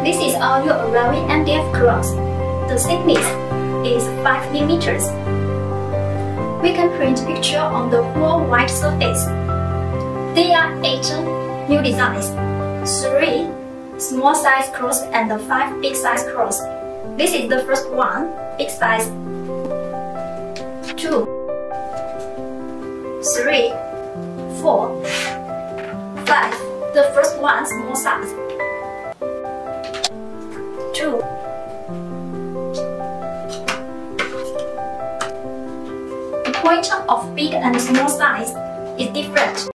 This is our arriving MDF cross. The thickness is 5 mm. We can print picture on the whole white surface. There are 8 new designs, 3 small size cross and 5 big size cross. This is the first one, big size. 2, 3, 4, 5. The first one, small size. 2. The point of big and small size is different.